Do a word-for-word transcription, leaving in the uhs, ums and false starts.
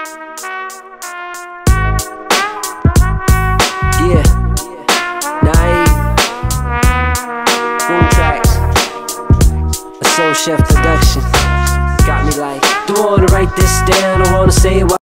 Yeah, Naive, Boom Tracks, a Soul Chef production. Got me like, don't wanna write this down, don't wanna say it.